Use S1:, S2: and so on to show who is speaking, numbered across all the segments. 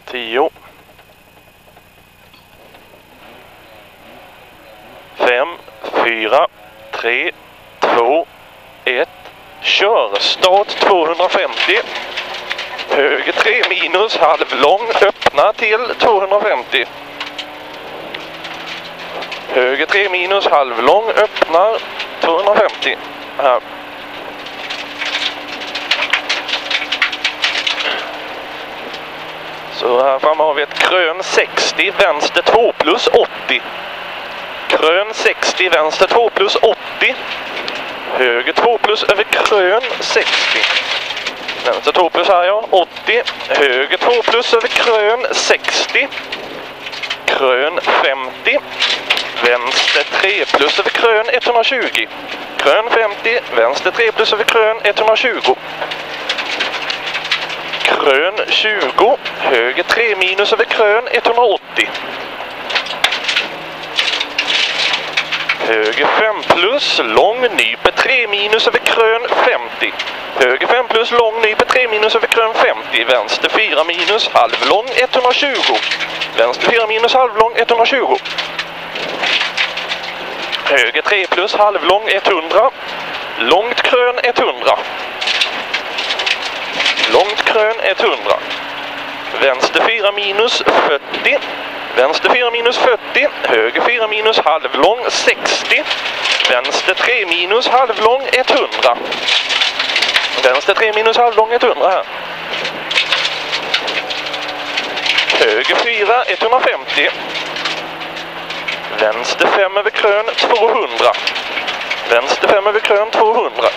S1: 10, 5, 4, 3, 2, 1. Kör. Start 250. Höger 3 minus, halvlång, öppna till 250. Höger 3 minus, halvlång, öppnar 250. Här. Så här framme har vi ett krön 60, vänster 2 plus 80. Krön 60, vänster 2 plus 80. Höger 2 plus över krön 60. Vänster 2 plus här, ja, 80. Höger 2 plus över krön 60. Krön 50. Vänster 3 plus över krön 120. Krön 50. Vänster 3 plus över krön 120. Krön 20. Höger 3 minus över krön 180. Höger 5 plus, lång, nyper 3 minus över krön 50. Höger 5 plus, lång, nyper 3 minus över krön 50. Vänster 4 minus, halvlång 120. Vänster 4 minus, halvlång 120. Höger 3 plus, halvlång 100. Långt krön 100. Långt krön 100. Vänster 4 minus 40. Vänster 4 minus 40. Höger 4 minus halvlång 60. Vänster 3 minus halvlång 100. Vänster 3 minus halvlång 100 här. Höger 4 150. Vänster 5 över krön 200. Vänster 5 över krön 200.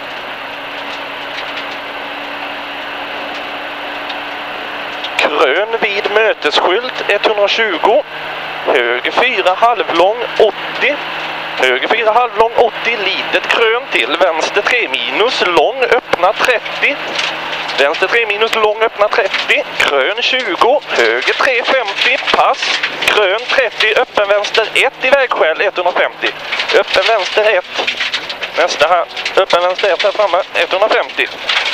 S1: Krön vid mötesskylt 120. Höger 4 halvlång 80. Höger 4 halvlång 80. Litet krön till. Vänster 3 minus lång öppna 30. Vänster 3 minus lång öppna 30. Krön 20. Höger 3 50. Pass. Krön 30. Öppen vänster 1 i vägskäl 150. Öppen vänster 1. Nästa här. Öppen vänster 1 här framme 150.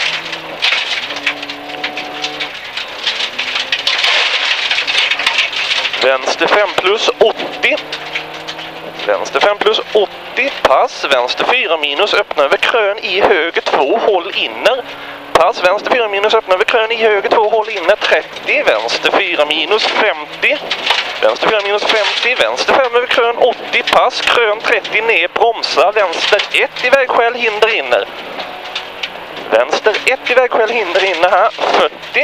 S1: Vänster 5 plus 80. Vänster 5 plus 80. Pass. Vänster 4 minus. Öppna över krön i höger 2. Håll inner. Pass. Vänster 4 minus. Öppna över krön i höger 2. Håll inner 30. Vänster 4 minus 50. Vänster 4 minus 50. Vänster 5 över krön 80. Pass. Krön 30 ner. Bromsa. Vänster 1 i vägskäl. Hinder inner. Vänster 1 i vägskäl. Hinder inner här. 40.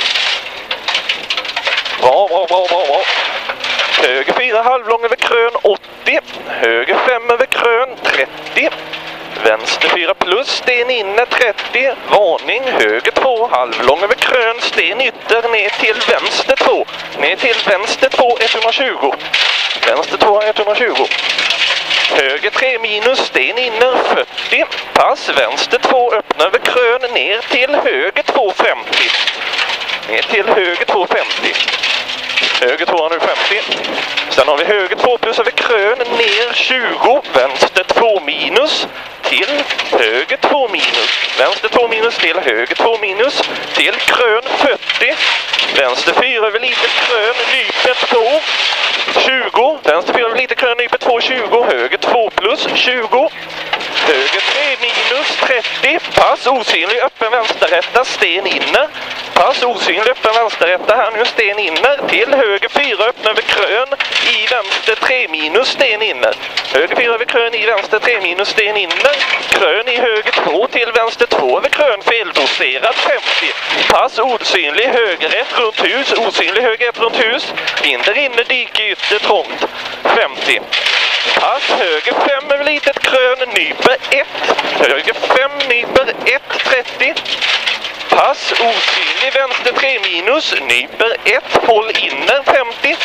S1: Bra. Höger 4 halvlång över krön 80. Höger 5 över krön 30. Vänster 4 plus, sten inne 30. Varning, höger 2 halvlång över krön, sten ytter ner till vänster 2. Ner till vänster 2 120. Vänster 2 120. Höger 3 minus, sten inner 40. Pass, vänster 2 öppna över krön ner till höger 2 50. Ner till höger 2 50. Höger 2 nu 50. Sen har vi höger 2 plus över krön ner 20. Vänster 2 minus till höger 2 minus. Vänster 2 minus till höger 2 minus. Till krön 40. Vänster 4 över litet krön nyper 2 20. Vänster 4 över litet krön nyper 2 20. Höger 2 plus 20. Höger 3 minus 30. Pass osynlig öppen vänsterrätta. Sten inner. Pass osynlig öppen vänsterrätta. Här nu sten inner. Till höger 4 öppna över krön. I vänster 3 minus sten inner. Höger 4 över krön. I vänster 3 minus sten inner. Krön i höger 2 till vänster 2 över krön. Feldoserad 50. Pass osynlig höger 1 runt hus. Osynlig höger 1 runt hus. Hinder inner dike ytter trångt 50. Pass höger 5 över litet krön. Nyper 1. Höger 5 nyper 1 30. Pass osynlig vänster 3 minus. Nyper 1. Håll inner 50.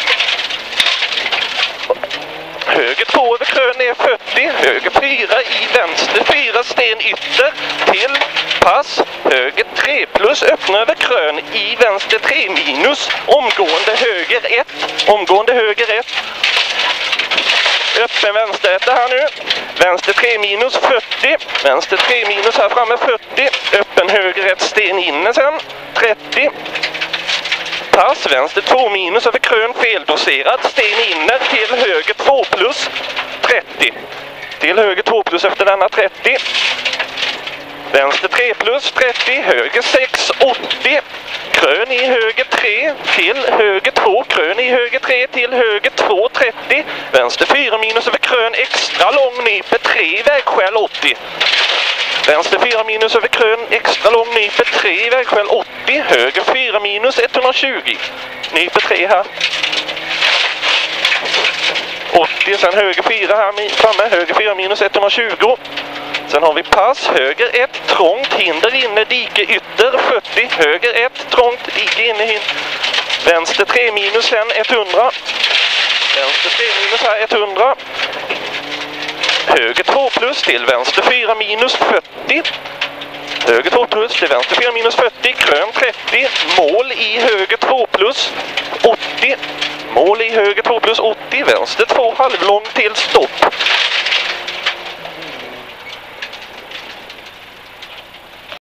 S1: Höger 2 över krön ner 40. Höger 4 i vänster 4 sten ytter till pass. Höger 3 plus öppna över krön i vänster 3 minus. Omgående höger 1. Omgående höger 1. Öppen vänsterrätta här nu. Vänster 3 minus 40. Vänster 3 minus här framme 40. Öppen höger 1 sten inne sen. 30. pass, vänster 2 minus över krön, feldoserad, sten inner till höger 2 plus, 30. Till höger 2 plus efter denna 30. Vänster 3 plus, 30, höger 6, 80. Krön i höger 3, till höger 2, krön i höger 3, till höger 2, 30. Vänster 4 minus över krön, extra lång, nyper 3, vägskäl 80. Vänster 4 minus över krön, extra lång, nyper 3, vägskäl 80. Höger 4 minus 120. Nyper 3 här. 80, sen höger 4 här framme, höger 4 minus 120. Sen har vi pass, höger 1, trångt, hinder inne, dike ytter, 40. Höger 1, trångt, dike inne, hinder. Vänster 3 minus, sen 100. Vänster 3 minus här, 100. Höger 2 plus till vänster 4 minus, 40. Höger 2 plus till vänster 4 minus 40, krön 30, mål i höger 2 plus 80. Mål i höger 2 plus 80, vänster 2 halvlång till stopp.